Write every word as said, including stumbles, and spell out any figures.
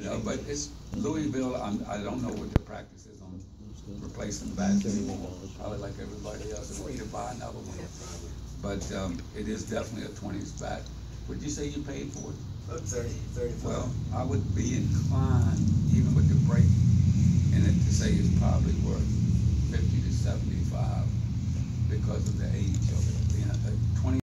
No, but it's Louisville. I'm, I don't know what the practice is on replacing bats anymore. Probably like everybody else, and wait to buy another one. But um, it is definitely a twenties bat. Would you say you paid for it? About thirty, thirty-five. Well, I would be inclined, even with the break in it, to say it's probably worth fifty to seventy-five because of the age of it. Being a twenty